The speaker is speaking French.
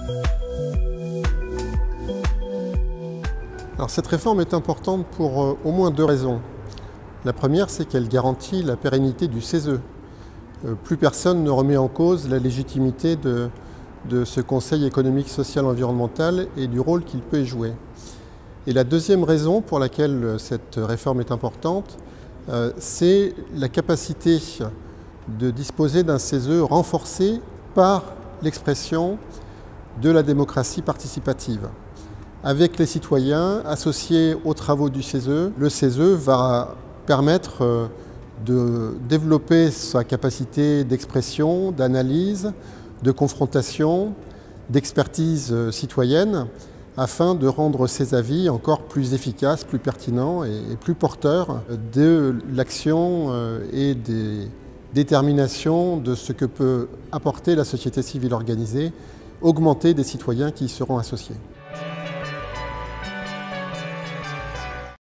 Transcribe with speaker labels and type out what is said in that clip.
Speaker 1: Alors, cette réforme est importante pour au moins deux raisons. La première, c'est qu'elle garantit la pérennité du CESE. Plus personne ne remet en cause la légitimité de ce Conseil économique, social, environnemental et du rôle qu'il peut y jouer. Et la deuxième raison pour laquelle cette réforme est importante, c'est la capacité de disposer d'un CESE renforcé par l'expression de la démocratie participative. Avec les citoyens associés aux travaux du CESE, le CESE va permettre de développer sa capacité d'expression, d'analyse, de confrontation, d'expertise citoyenne, afin de rendre ses avis encore plus efficaces, plus pertinents et plus porteurs de l'action et des déterminations de ce que peut apporter la société civile organisée, augmenter des citoyens qui y seront associés.